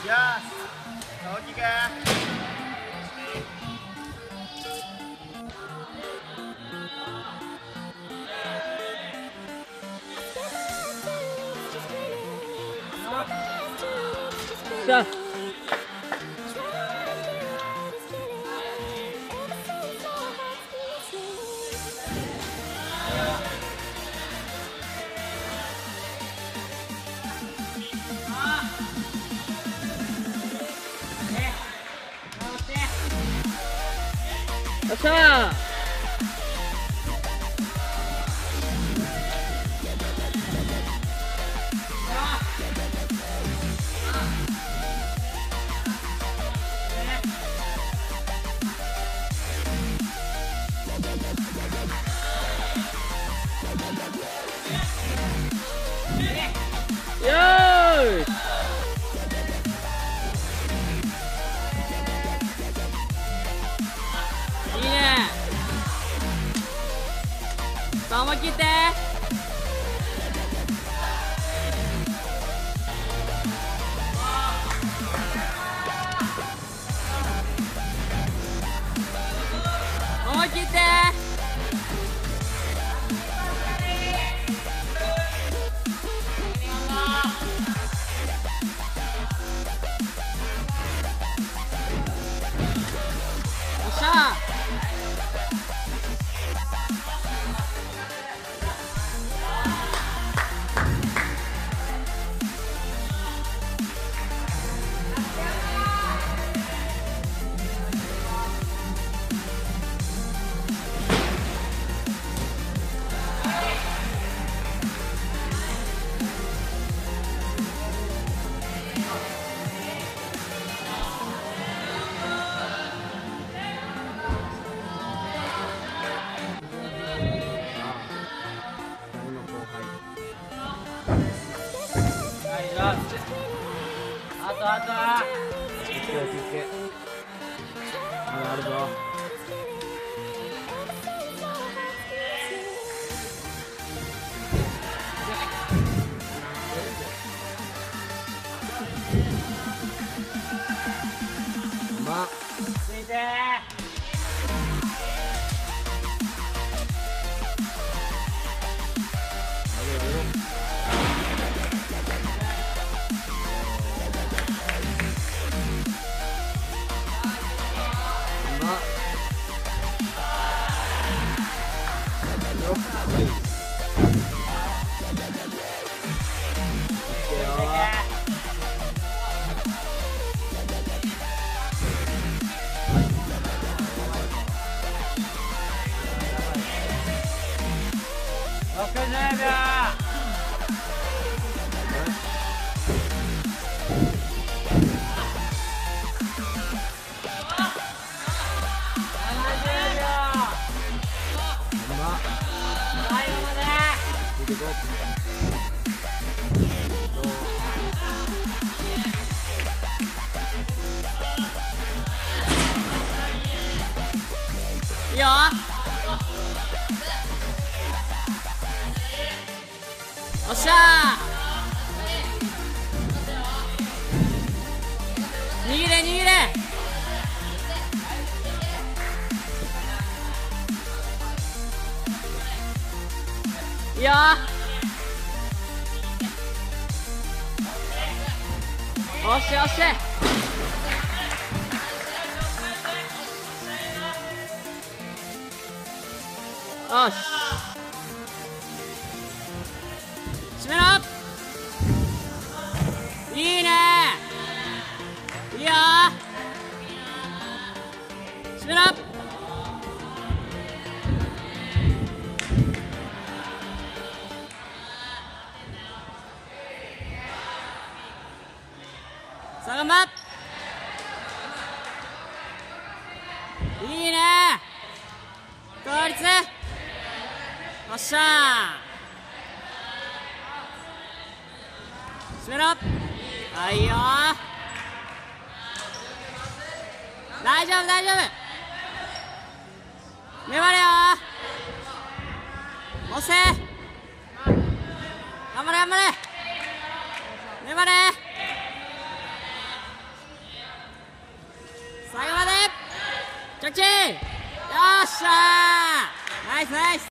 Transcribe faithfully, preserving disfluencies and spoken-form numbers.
よし、大きく。 さあ。よっしゃー。よーし。いいね。さあ思い切って。思い切って。よっしゃー。あとあと落ち着け落ち着け。まだあるぞ。まあついてー。ろくじゅうびょう。いいよ。おっしゃー。握れ握れ。いいよ。おっしゃおっしゃ。よし。締めろ。いいね。いいよ。締めろ。さあ頑張っ。いいね。効率。よっしゃー。締めろ。あ、いいよ。大丈夫大丈夫。粘れよ。押せ。頑張れ頑張れ。粘れ。 着地。よっしゃー、ナイスナイス。